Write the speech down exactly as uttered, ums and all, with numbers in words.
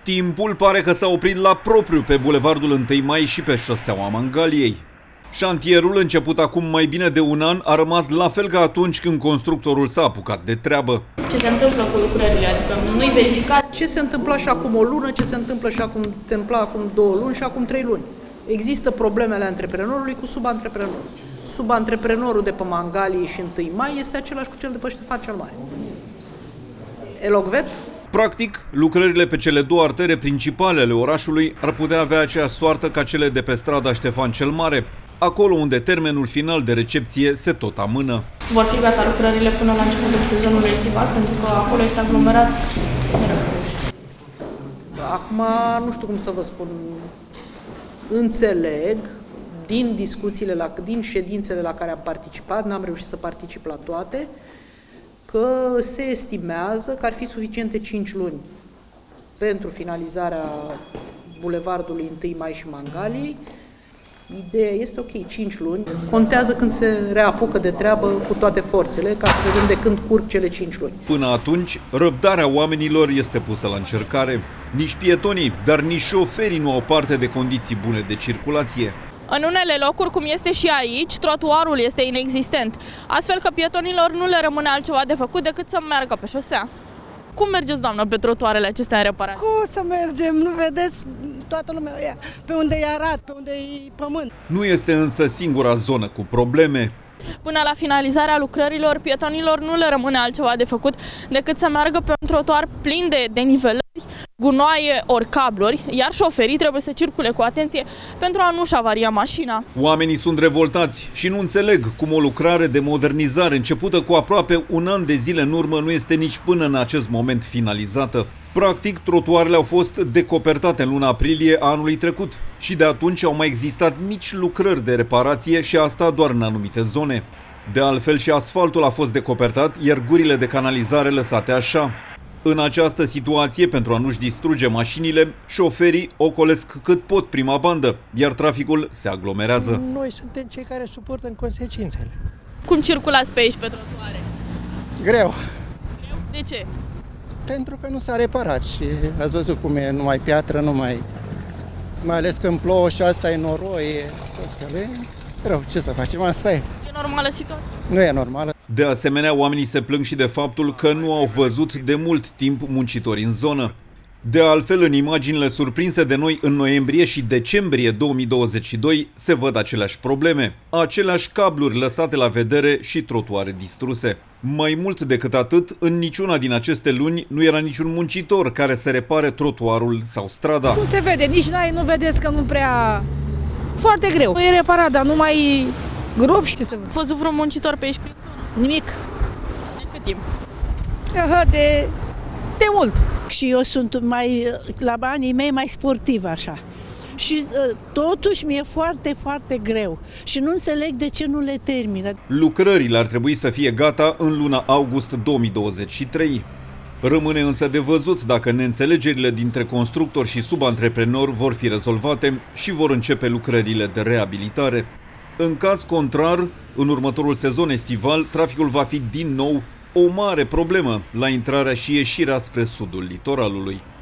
Timpul pare că s-a oprit la propriu pe bulevardul întâi mai și pe șoseaua Mangaliei. Șantierul, început acum mai bine de un an, a rămas la fel ca atunci când constructorul s-a apucat de treabă. Ce se întâmplă cu lucrările? Adică nu-i verificat? Ce se întâmpla și acum o lună, ce se întâmplă și acum întâmpla acum două luni și acum trei luni. Există problemele antreprenorului cu subantreprenorul. Subantreprenorul de pe Mangalii și întâi mai este același cu cel de pe Ștefan cel Mare. Elocvet? Practic, lucrările pe cele două artere principale ale orașului ar putea avea aceeași soartă ca cele de pe strada Ștefan cel Mare, acolo unde termenul final de recepție se tot amână. Vor fi gata lucrările până la începutul sezonului estival, pentru că acolo este aglomerat. Acum nu știu cum să vă spun. Înțeleg din discuțiile, la, din ședințele la care am participat, n-am reușit să particip la toate, că se estimează că ar fi suficiente cinci luni pentru finalizarea bulevardului întâi mai și Mangaliei. Ideea este ok, cinci luni. Contează când se reapucă de treabă cu toate forțele, ca să vedem de când curg cele cinci luni. Până atunci, răbdarea oamenilor este pusă la încercare. Nici pietonii, dar nici șoferii nu au parte de condiții bune de circulație. În unele locuri, cum este și aici, trotuarul este inexistent, astfel că pietonilor nu le rămâne altceva de făcut decât să meargă pe șosea. Cum mergeți, doamnă, pe trotuarele acestea în reparat? Cum să mergem? Nu vedeți? Toată lumea e pe unde e arat, pe unde e pământ. Nu este însă singura zonă cu probleme. Până la finalizarea lucrărilor, pietonilor nu le rămâne altceva de făcut decât să meargă pe un trotuar plin de denivelări, gunoaie ori cabluri, iar șoferii trebuie să circule cu atenție pentru a nu-și avaria mașina. Oamenii sunt revoltați și nu înțeleg cum o lucrare de modernizare începută cu aproape un an de zile în urmă nu este nici până în acest moment finalizată. Practic, trotuarele au fost decopertate în luna aprilie a anului trecut și de atunci au mai existat nici lucrări de reparație și asta doar în anumite zone. De altfel și asfaltul a fost decopertat, iar gurile de canalizare lăsate așa. În această situație, pentru a nu-și distruge mașinile, șoferii ocolesc cât pot prima bandă, iar traficul se aglomerează. Noi suntem cei care suportă în consecințele. Cum circulați pe aici pe trotuare? Greu. Greu? De ce? Pentru că nu s-a reparat și ați văzut cum e, numai piatră, numai... Mai ales când plouă și asta e noroi, e... Rău, ce să facem, asta e. E normală situația? Nu e normală. De asemenea, oamenii se plâng și de faptul că nu au văzut de mult timp muncitori în zonă. De altfel, în imaginile surprinse de noi în noiembrie și decembrie două mii douăzeci și doi se văd aceleași probleme, aceleași cabluri lăsate la vedere și trotuare distruse. Mai mult decât atât, în niciuna din aceste luni nu era niciun muncitor care să repare trotuarul sau strada. Nu se vede, nici n-ai, nu vedeți că nu prea... Foarte greu. Nu e reparat, dar nu mai grob, știi să văd. A văzut vreun muncitor pe aici prin zonă? Nimic. De cât timp? Aha, de... de mult. Și eu sunt mai, la banii mei, mai sportiv așa. Și totuși mi-e foarte, foarte greu. Și nu înțeleg de ce nu le termină. Lucrările ar trebui să fie gata în luna august două mii douăzeci și trei. Rămâne însă de văzut dacă neînțelegerile dintre constructori și subantreprenori vor fi rezolvate și vor începe lucrările de reabilitare. În caz contrar, în următorul sezon estival, traficul va fi din nou o mare problemă la intrarea și ieșirea spre sudul litoralului.